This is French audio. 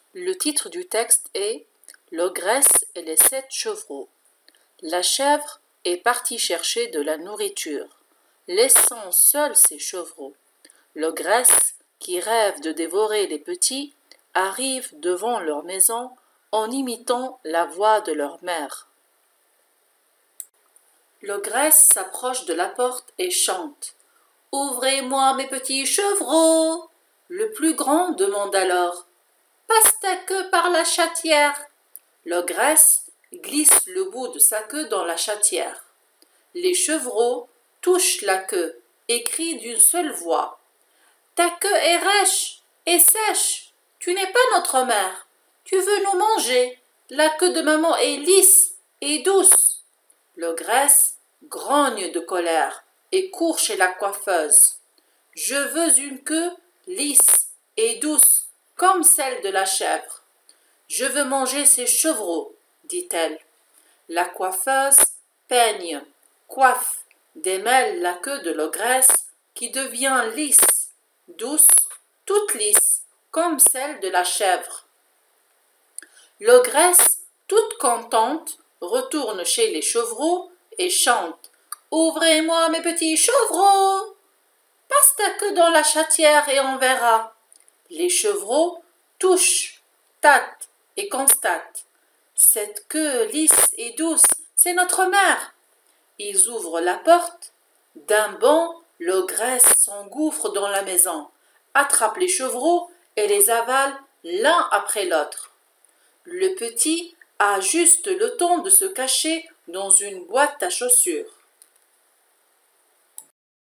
Le titre du texte est « L'ogresse et les 7 chevreaux ». La chèvre est partie chercher de la nourriture, laissant seuls ses chevreaux. L'ogresse, qui rêve de dévorer les petits, arrive devant leur maison en imitant la voix de leur mère. L'ogresse s'approche de la porte et chante « Ouvrez-moi mes petits chevreaux !» Le plus grand demande alors « Passe ta queue par la chatière !» L'ogresse glisse le bout de sa queue dans la chatière. Les chevreaux touchent la queue et crient d'une seule voix « Ta queue est rêche et sèche, tu n'es pas notre mère, tu veux nous manger, la queue de maman est lisse et douce. » L'ogresse grogne de colère et court chez la coiffeuse. « Je veux une queue lisse et douce comme celle de la chèvre. Je veux manger ces chevreaux, dit-elle. La coiffeuse peigne, coiffe, démêle la queue de l'ogresse qui devient lisse, douce, toute lisse, comme celle de la chèvre. L'ogresse, toute contente, retourne chez les chevreaux et chante « Ouvrez-moi mes petits chevreaux ! Passe ta queue dans la chatière et on verra. » Les chevreaux touchent, tâtent et constatent. Cette queue lisse et douce, c'est notre mère. Ils ouvrent la porte. D'un bond, l'ogresse s'engouffre dans la maison, attrape les chevreaux et les avale l'un après l'autre. Le petit a juste le temps de se cacher dans une boîte à chaussures.